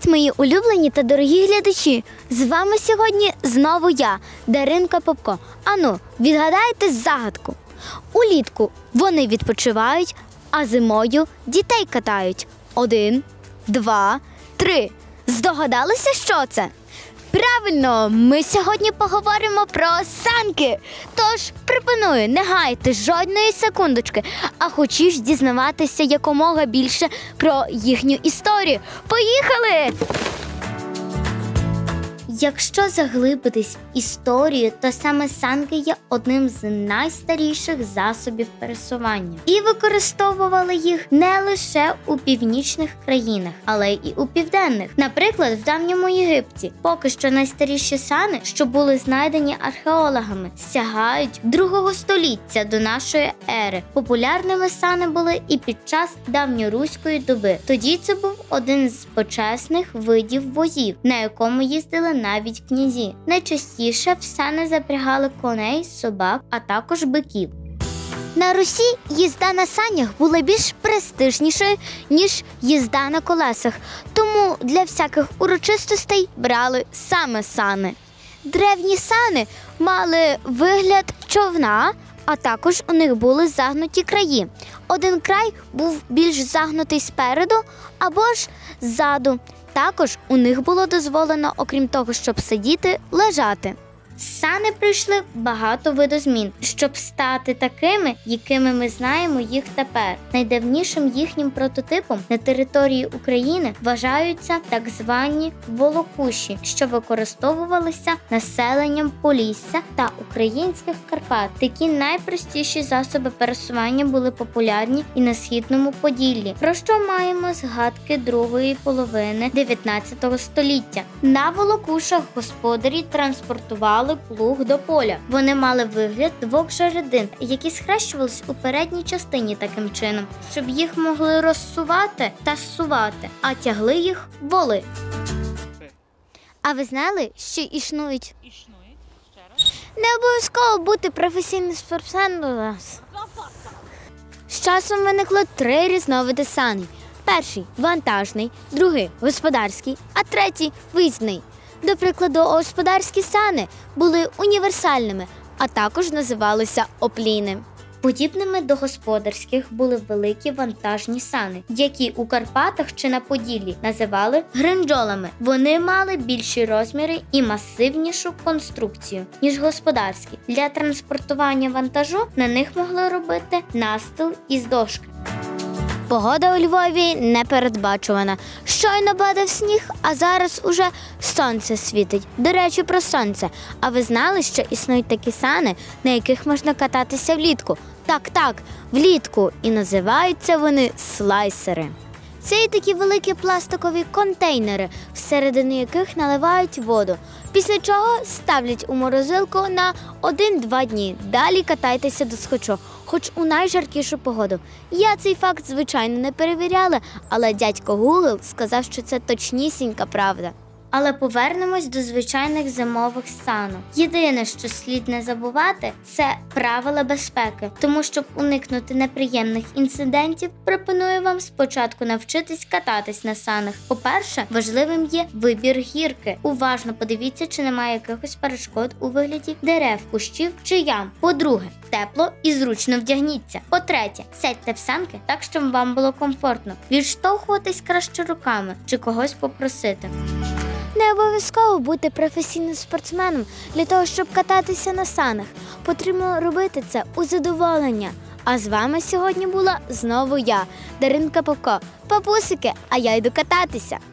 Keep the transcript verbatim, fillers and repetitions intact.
Привіт, мої улюблені та дорогі глядачі! З вами сьогодні знову я, Даринка Попко. Ану, відгадайте загадку. Улітку вони відпочивають, а зимою дітей катають. Один, два, три. Здогадалися, що це? Правильно, ми сьогодні поговоримо про санки. Тож пропоную не гаяти жодної секундочки, а хочеш дізнаватися якомога більше про їхню історію. Поїхали! Якщо заглибитись в історію, то саме санки є одним з найстаріших засобів пересування. І використовували їх не лише у північних країнах, але й у південних. Наприклад, в давньому Єгипті. Поки що найстаріші сани, що були знайдені археологами, сягають другого століття до нашої ери. Популярними сани були і під час давньоруської доби. Тоді це був один з почесних видів возів, на якому їздили навіть князі. Найчастіше в сани запрягали коней, собак, а також биків. На Русі їзда на санях була більш престижнішою, ніж їзда на колесах, тому для всяких урочистостей брали саме сани. Древні сани мали вигляд човна, а також у них були загнуті краї. Один край був більш загнутий спереду або ж ззаду. Також у них було дозволено, окрім того, щоб сидіти, лежати. Сани пройшли багато видозмін, щоб стати такими, якими ми знаємо їх тепер. Найдавнішим їхнім прототипом на території України вважаються так звані волокуші, що використовувалися населенням Полісся та українських Карпат. Такі найпростіші засоби пересування були популярні і на Східному Поділлі, про що маємо згадки другої половини дев'ятнадцятого століття. На волокушах господарі транспортували плуг до поля. Вони мали вигляд двох жередин, які схрещувались у передній частині таким чином, щоб їх могли розсувати та зсувати, а тягли їх воли. А ви знали, що існують? Існують. Ще раз. Не обов'язково бути професійним спортсменом у нас. З часом виникло три різновиди саней. Перший – вантажний, другий – господарський, а третій – виїзний. До прикладу, господарські сани були універсальними, а також називалися опліни. Подібними до господарських були великі вантажні сани, які у Карпатах чи на Поділлі називали гринджолами. Вони мали більші розміри і масивнішу конструкцію, ніж господарські. Для транспортування вантажу на них могли робити настил із дошки. Погода у Львові непередбачувана. Щойно падав сніг, а зараз уже сонце світить. До речі, про сонце. А ви знали, що існують такі сани, на яких можна кататися влітку? Так-так, влітку. І називаються вони слайсери. Це і такі великі пластикові контейнери, всередину яких наливають воду, після чого ставлять у морозилку на один-два дні. Далі катайтеся до схочу, хоч у найжаркішу погоду. Я цей факт, звичайно, не перевіряла, але дядько Гугл сказав, що це точнісінька правда. Але повернемось до звичайних зимових санок. Єдине, що слід не забувати, це правила безпеки. Тому, щоб уникнути неприємних інцидентів, пропоную вам спочатку навчитись кататись на санах. По-перше, важливим є вибір гірки. Уважно подивіться, чи немає якихось перешкод у вигляді дерев, кущів чи ям. По-друге, тепло і зручно вдягніться. По-третє, сядьте в санки так, щоб вам було комфортно. Відштовхуватись краще руками чи когось попросити. Не обов'язково бути професійним спортсменом для того, щоб кататися на санах. Потрібно робити це у задоволення. А з вами сьогодні була знову я, Даринка Попко. Папусики, а я йду кататися.